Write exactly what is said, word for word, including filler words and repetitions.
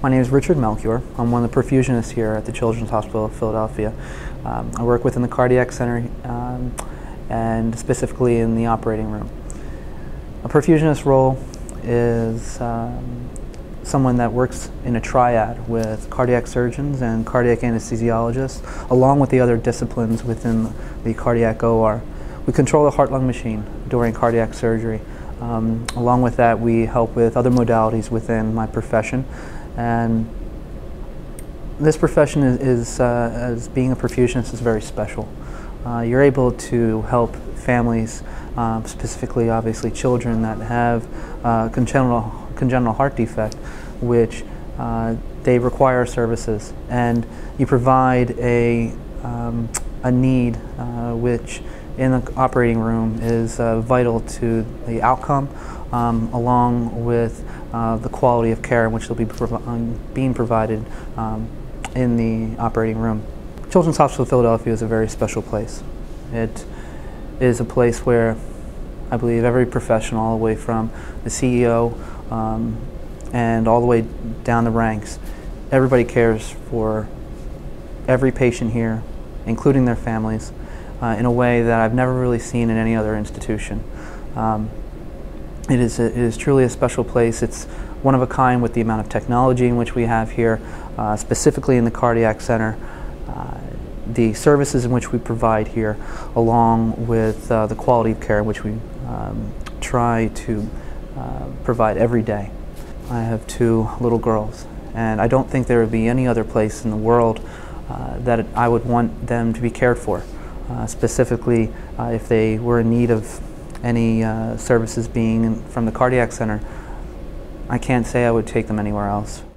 My name is Richard Melchior. I'm one of the perfusionists here at the Children's Hospital of Philadelphia. Um, I work within the cardiac center um, and specifically in the operating room. A perfusionist role is um, someone that works in a triad with cardiac surgeons and cardiac anesthesiologists, along with the other disciplines within the cardiac O R. We control the heart-lung machine during cardiac surgery. Um, along with that, we help with other modalities within my profession. And this profession is, is uh, as being a perfusionist, is very special. Uh, you're able to help families, uh, specifically obviously children that have uh, congenital, congenital heart defect, which uh, they require services, and you provide a, um, a need uh, which in the operating room is uh, vital to the outcome, um, along with uh, the quality of care which will be provi um, being provided um, in the operating room. Children's Hospital of Philadelphia is a very special place. It is a place where I believe every professional, all the way from the C E O um, and all the way down the ranks, everybody cares for every patient here, including their families, uh, in a way that I've never really seen in any other institution. Um, it, is a, it is truly a special place. It's one of a kind with the amount of technology in which we have here, uh, specifically in the cardiac center. Uh, the services in which we provide here, along with uh, the quality of care in which we um, try to uh, provide every day. I have two little girls, and I don't think there would be any other place in the world uh, that I would want them to be cared for. Uh, specifically, uh, if they were in need of any uh, services being in, from the cardiac center, I can't say I would take them anywhere else.